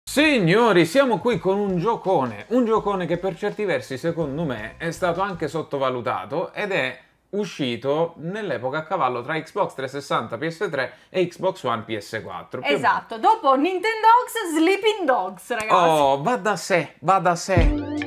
Signori, siamo qui con un giocone che per certi versi secondo me è stato anche sottovalutato ed è uscito nell'epoca a cavallo tra Xbox 360 PS3 e Xbox One PS4. Esatto, dopo Nintendogs, Sleeping Dogs, ragazzi. Oh, va da sé, va da sé.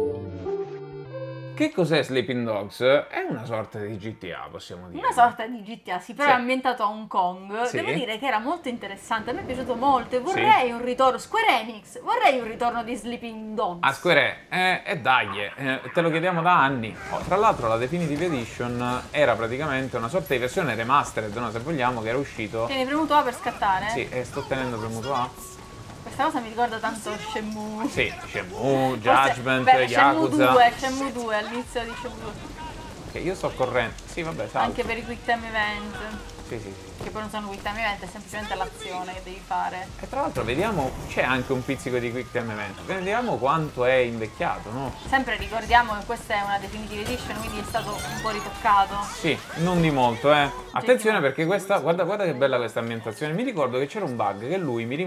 Che cos'è Sleeping Dogs? È una sorta di GTA, possiamo dire. Una sorta di GTA, sì, però Sì. è ambientato a Hong Kong. Sì. Devo dire che era molto interessante, a me è piaciuto molto e vorrei un ritorno, Square Enix, vorrei un ritorno di Sleeping Dogs. A Square dai, te lo chiediamo da anni. Oh, tra l'altro la Definitive Edition era praticamente una sorta di versione remastered, no, se vogliamo, che era uscito... Tieni premuto A per scattare? Sì, sto tenendo premuto A. Questa cosa mi ricorda tanto Shenmue. Sì, Shenmue, Judgment, Beh, Yakuza. Shenmue 2, all'inizio di Shenmue 2. Che io sto correndo. Sì, vabbè, salto. Anche per i quick time event. Sì. Che poi non sono quick time event, è semplicemente l'azione che devi fare. E tra l'altro vediamo, c'è anche un pizzico di quick time event. Vediamo quanto è invecchiato, no? Sempre ricordiamo che questa è una Definitive Edition, quindi è stato un po' ritoccato. Sì, non di molto, Attenzione perché questa, guarda che bella questa ambientazione. Mi ricordo che c'era un bug che lui mi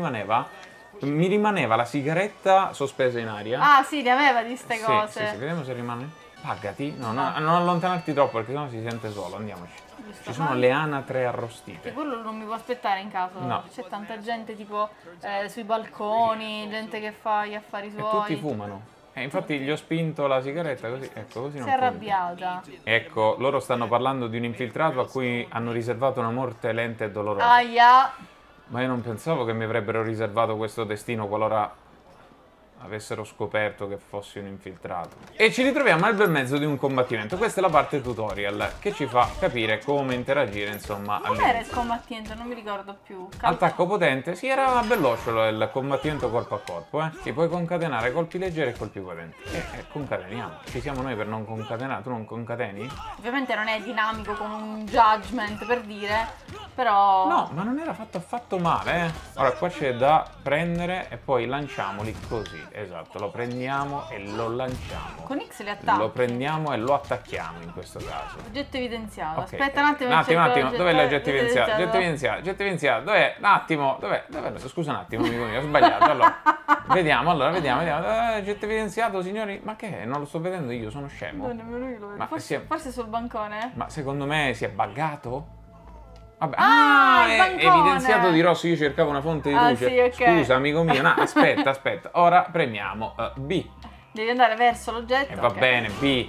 rimaneva la sigaretta sospesa in aria. Ah sì, ne aveva di ste cose. Sì, vediamo se rimane. Paggati, no, non allontanarti troppo perché sennò si sente solo, andiamoci. Ci sono le anatre arrostite. E quello non mi può aspettare in caso. No. C'è tanta gente tipo sui balconi, gente che fa gli affari E suoi. tutti fumano. Infatti gli ho spinto la sigaretta così, ecco, così non Si è fumi. arrabbiata. Ecco, loro stanno parlando di un infiltrato a cui hanno riservato una morte lenta e dolorosa. Aia. Ma io non pensavo che mi avrebbero riservato questo destino qualora avessero scoperto che fossi un infiltrato. E ci ritroviamo nel bel mezzo di un combattimento. Questa è la parte tutorial che ci fa capire come interagire, insomma, Non era il combattimento, non mi ricordo più. Attacco potente, sì, era bellocciolo il combattimento corpo a corpo, Sì, puoi concatenare colpi leggeri e colpi potenti. E concateniamo. Ci siamo noi per non concatenare, tu non concateni? Ovviamente non è dinamico come un judgment, per dire, però... No, ma non era fatto affatto male, Ora qua c'è da prendere e poi lanciamoli così. Esatto, lo prendiamo e lo lanciamo. Con X li attacchi. Lo prendiamo e lo attacchiamo in questo caso. Oggetto evidenziato. Ok. Aspetta un attimo. Un attimo, dov'è l'oggetto evidenziato? Oggetto evidenziato, dov'è? Un attimo, dov'è? Scusa un attimo, amico mio, ho sbagliato. Allora, vediamo. Oggetto evidenziato, signori? Ma che è? Non lo sto vedendo io, sono scemo. No, nemmeno io lo vedo. Ma Forse sul bancone? Ma secondo me si è buggato? Vabbè. il È bancone! evidenziato di rosso, io cercavo una fonte di luce. Sì, ok. Scusa, amico mio, no, aspetta. Ora premiamo B. Devi andare verso l'oggetto. E va ok. bene, B.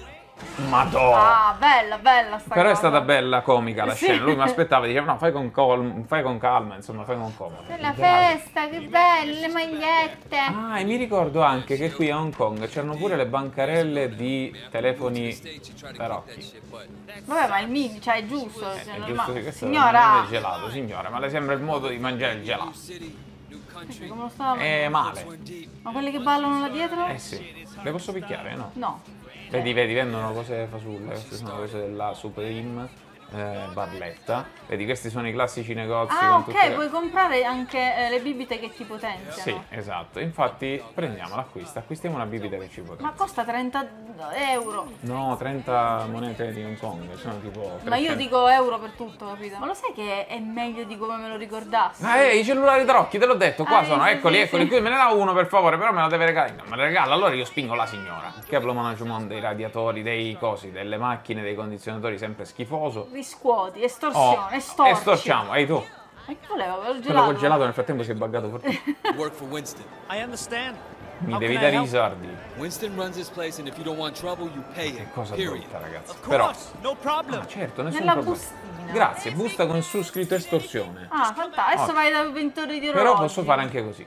Madonna. Ah, bella sta Però cosa. è stata bella, comica la Sì. scena. Lui mi aspettava, diceva no, fai con calma, insomma, fai con comodo. È la festa, che belle, le magliette. Ah, e mi ricordo anche che qui a Hong Kong c'erano pure le bancarelle di telefoni tarocchi. Vabbè, ma il mini, cioè è giusto. È cioè, giusto normale. che questo Signora, non è gelato, signora, ma le sembra il modo di mangiare il gelato. come lo stavo... È male. Ma quelli che ballano là dietro? Eh sì. Le posso picchiare, no? No. Vedi, vendono cose fasulle, queste sono cose della Supreme, Barletta. Vedi, questi sono i classici negozi. Ah, con tutte ok, le- puoi comprare anche le bibite che ti potenziano. Sì, esatto. Infatti prendiamo acquistiamo una bibita che ci Ma potenzia. costa 30 euro. No, 30 monete di Hong Kong, sono tipo Ma io 300. dico euro per tutto, capito? Ma lo sai che è meglio di come me lo ricordassi? I cellulari tarocchi, te l'ho detto, qua sono, sì, eccoli, sì. qui me ne dà uno per favore, però me lo deve regalare. No, me lo regala, allora io spingo la signora. Capital management dei radiatori, dei cosi, delle macchine, dei condizionatori sempre schifoso. Riscuoti, estorsione, estorci. Estorciamo, ehi tu. Ma che voleva? Quello Quello gelato. col gelato nel frattempo si è buggato forte. Work for Winston. I understand. Mi How devi can I dare i help? soldi. Winston runs this place, and if you don't want trouble, you pay him. Che cosa Period. brutta, ragazzi. Of Però, course, no problem. certo, nessun Nella problema. bustina. Grazie, busta con su scritto estorsione. Ah, fantastico. Adesso vai dal venditore di orologi. Però posso fare anche così.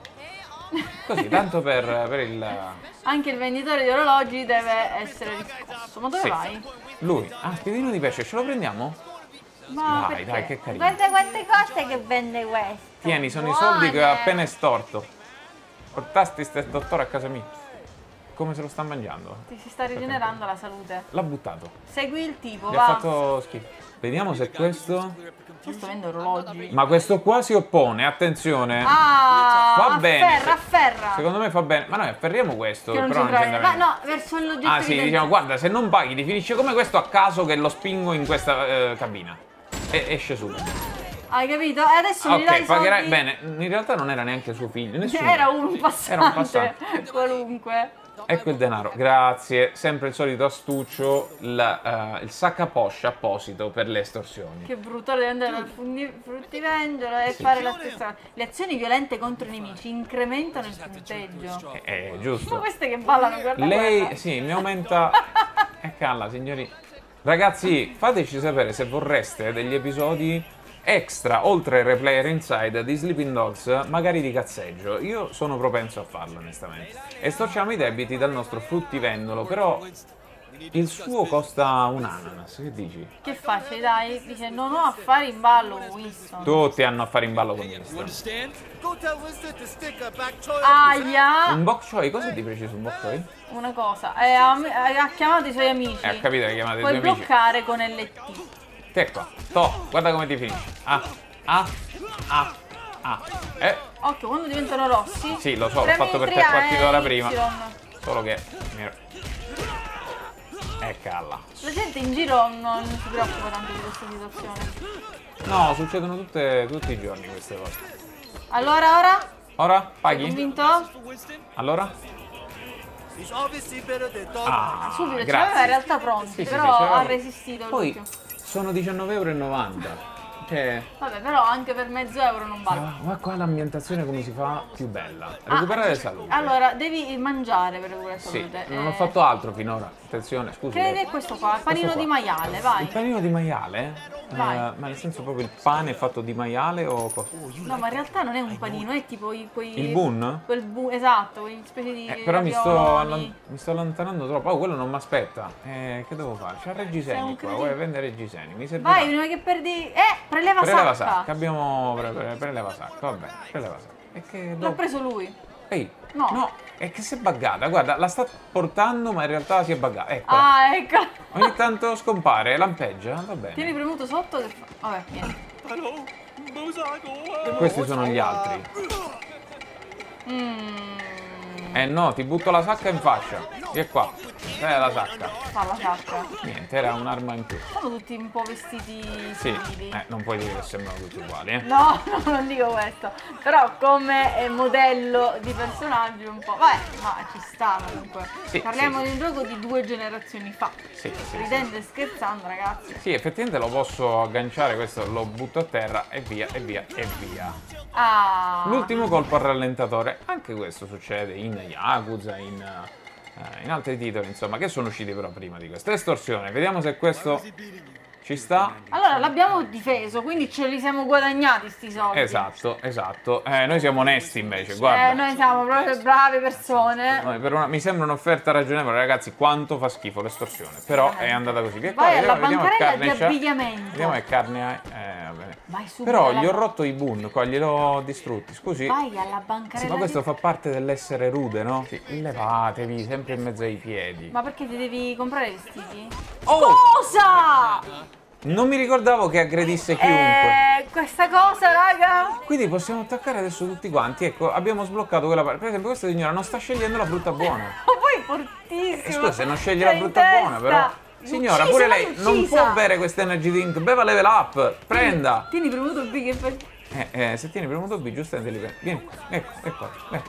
Così, tanto per il... Anche il venditore di orologi deve essere riscosso. Ma dove Sì. vai? Lui. Ah, spiedino di pesce, ce lo prendiamo? Ma Dai, perché? che carino. Guarda quante cose che vende questo. Tieni, sono i Buone. soldi che ho appena estorto. Portasti ste dottore a casa mia. Come se lo sta mangiando? Ti si sta rigenerando la salute. L'ha buttato. Segui il tipo, Gli va. ha fatto schifo. Vediamo se questo... Questo vende orologi. Ma questo qua si oppone, attenzione. Ah, Va bene. afferra. Secondo me fa bene. Ma noi afferriamo questo, Che non però non c'entra c'entra niente. Ma niente. no, verso l'oggetto Ah sì, evidenziato. diciamo, guarda, se non paghi ti finisce come questo a caso che lo spingo in questa cabina. E esce subito. Hai capito? E adesso gli dai Ok, i pagherai soldi. bene. In realtà non era neanche suo figlio, nessuno. Era un passante, Era un passante. qualunque. Ecco il denaro, grazie. Sempre il solito astuccio, il saccaposcia apposito per le estorsioni. Che brutto, deve andare al fruttivendolo e fare la stessa cosa. Le azioni violente contro i nemici incrementano il punteggio. È Ma giusto. queste che ballano, guarda Lei, quella. sì, mi aumenta... calla, signori. Ragazzi, fateci sapere se vorreste degli episodi extra, oltre il replayer inside di Sleeping Dogs, magari di cazzeggio. Io sono propenso a farlo, onestamente. Estorciamo i debiti dal nostro fruttivendolo, però il suo costa un ananas, che dici? Che faccio? Dai, dice non ho affari in ballo con Winston. Tutti hanno a fare in ballo con You questo. understand? Go tell Winston to stick a back choy. Aia! Un bok choy, cosa di preciso un bok choy? Una cosa, ha chiamato i suoi amici. Ha capito che chiamate i Puoi tuoi amici. bloccare con LT. Te qua, guarda come ti finisce. Occhio, quando diventano rossi. Sì, lo so, l'ho premi fatto per il te partito dalla Y. prima. Solo che... calla. La gente in giro non si preoccupa tanto di questa situazione. No, succedono tutti i giorni queste cose. Allora, ora? Ora, Sei paghi? convinto? Allora? He's obviously better than Dog. Subito, ce grazie. l'aveva in realtà pronti, Sì, sì, però sì, ce l'avevo. ha resistito Poi l'ultimo. sono 19,90 €. Cioè, Vabbè, però anche per €mezzo non vale. ma qua l'ambientazione come si fa più bella. Recuperare salute. Allora, devi mangiare per recuperare Sì, salute. non ho fatto altro finora. Attenzione, scusi. Che è questo qua? Il panino qua. di maiale, Il vai. panino di maiale? Vai. Ma nel senso proprio il pane è fatto di maiale o cosa? No, ma in realtà non è un panino, è tipo quei... Il bun? Esatto, quei specie di Però mi ravioloni. sto allontanando troppo. Oh, quello non mi aspetta. Che devo fare? C'ha Sei Reggiseni un qua. cretino. Vuoi vendere Reggiseni? Mi serve. Vai, prima che perdi... preleva Preleva sacca. sacca. Abbiamo preleva sacca. Vabbè, preleva sacca. E che L'ha dopo... preso lui. Ehi, No. è che si è buggata. Guarda, la sta portando, ma in realtà si è buggata. Ecco. Ah, ecco. Ogni tanto scompare, lampeggia. Va bene. Tieni premuto sotto che fa... Vabbè, niente. Questi sono gli altri. Eh no, ti butto la sacca in fascia. Vieni qua. Dai la sacca. Fa la sacca. Niente, era un'arma in più. Sono tutti un po' vestiti Sì, simili. non puoi dire che sembrano tutti uguali, eh. No, no, non dico questo. Però come modello di personaggio un po'. Vabbè, ma ci sta comunque. Sì, Parliamo sì. di un gioco di 2 generazioni fa. Sì, sì, Ridendo e scherzando, ragazzi. Sì, effettivamente lo posso agganciare, questo lo butto a terra e via, e via, e via. Ah. L'ultimo colpo al rallentatore, anche questo succede in Yakuza, in altri titoli, insomma, che sono usciti però prima di questo. Estorsione, vediamo se questo ci sta. Allora l'abbiamo difeso, quindi ce li siamo guadagnati sti soldi. Esatto, esatto. Noi siamo onesti invece, guarda. Noi siamo proprio brave persone. Mi sembra un'offerta ragionevole, ragazzi, quanto fa schifo l'estorsione. Però è andata così. Via qua, Vai alla vediamo che bancarella di carne c'ha. abbigliamento. Vediamo che carne hai. Va bene. Vai subito Però alla- gli ho rotto i bun, qua gliel'ho distrutti. Scusi. Vai alla bancarella. Sì, ma questo di... fa parte dell'essere rude, no? Sì, levatevi sempre in mezzo ai piedi. Ma perché ti devi comprare i vestiti? Oh! Cosa? Non mi ricordavo che aggredisse chiunque. Questa cosa, raga. Quindi possiamo attaccare adesso tutti quanti. Ecco, abbiamo sbloccato quella parte. Per esempio, questa signora non sta scegliendo la frutta buona. Ma poi fortissimo. Scusa, se non sceglie Cioè, la frutta in buona, testa. però. Signora, Uccisa, pure vai lei non uccisa. può bere questa energy drink. Beva level up. Prenda. Tieni premuto il B che fai. Se tieni premuto B, giustamente li prendi. Vieni qua. Ecco.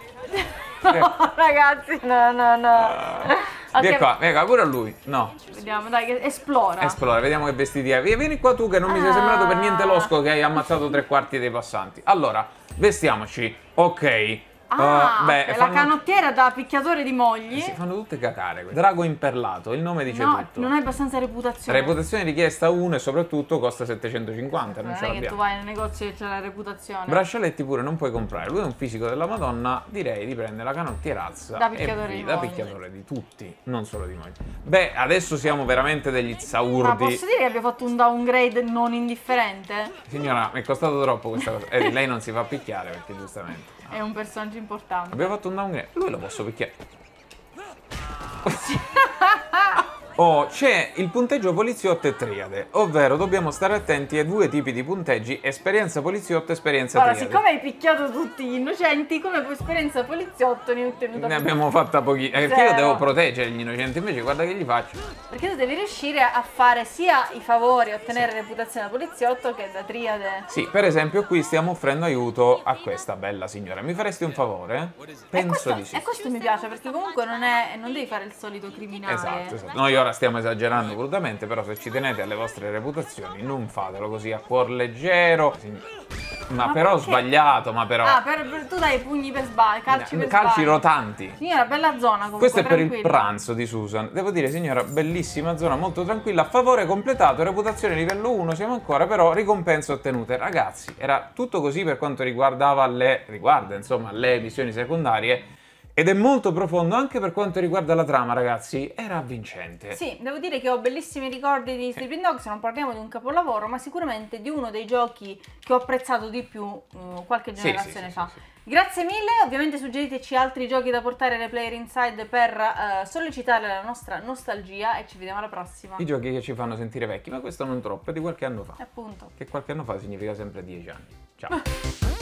No, ragazzi, no. Vieni qua, pure a lui. No. Vediamo, dai, che esplora. Esplora, vediamo che vestiti hai. Vieni qua tu che non mi sei sembrato per niente losco che hai ammazzato 3/4 dei passanti. Allora, vestiamoci. Ok. la fanno- canottiera da picchiatore di mogli. Si fanno tutte cacare. Drago imperlato, il nome dice No, tutto. non hai abbastanza reputazione. Reputazione richiesta 1 e soprattutto costa 750, non Non ce è che tu l'abbiamo. vai nel negozio e c'è la reputazione. Braccialetti pure non puoi comprare. Lui è un fisico della Madonna, direi di prendere la canottierazza Da picchiatore e di da mogli. picchiatore di tutti, non solo di noi. Beh, adesso siamo veramente degli Ma zaurdi. posso dire che abbia fatto un downgrade non indifferente? Signora, mi è costato troppo questa cosa. Lei non si fa picchiare perché giustamente. È un personaggio importante. Abbiamo fatto un downgrade. Lui lo posso picchiare. Oh, c'è il punteggio poliziotto e triade, ovvero dobbiamo stare attenti ai due tipi di punteggi, esperienza poliziotto e esperienza Allora, triade. siccome hai picchiato tutti gli innocenti, come esperienza poliziotto ne ho ottenuta Ne abbiamo fatta pochi, perché io Zero. devo proteggere gli innocenti, invece guarda che gli faccio. Perché tu devi riuscire a fare sia i favori, a ottenere reputazione da poliziotto che da triade. Sì, per esempio qui stiamo offrendo aiuto a questa bella signora. Mi faresti un favore? Penso di sì. E questo mi piace perché comunque non devi fare il solito criminale. Esatto. Noi ora stiamo esagerando volutamente, però se ci tenete alle vostre reputazioni non fatelo così a cuor leggero. Ma però perché? sbagliato, ma però... Ah, tu dai pugni per sbaglio, calci per calci sbaglio. rotanti. Signora, bella zona comunque, Questo è per il tranquilla. pranzo di Susan. Devo dire, signora, bellissima zona, molto tranquilla. Favore completato, reputazione livello 1, siamo ancora, però ricompense ottenute. Ragazzi, era tutto così per quanto riguarda le missioni secondarie. Ed è molto profondo anche per quanto riguarda la trama, ragazzi. Era avvincente. Sì, devo dire che ho bellissimi ricordi di Sleeping Dogs, non parliamo di un capolavoro, ma sicuramente di uno dei giochi che ho apprezzato di più qualche generazione fa. Sì. Grazie mille, ovviamente suggeriteci altri giochi da portare alle Player Inside per sollecitare la nostra nostalgia e ci vediamo alla prossima. I giochi che ci fanno sentire vecchi, ma questo non troppo, è di qualche anno fa. Appunto. Che qualche anno fa significa sempre 10 anni. Ciao.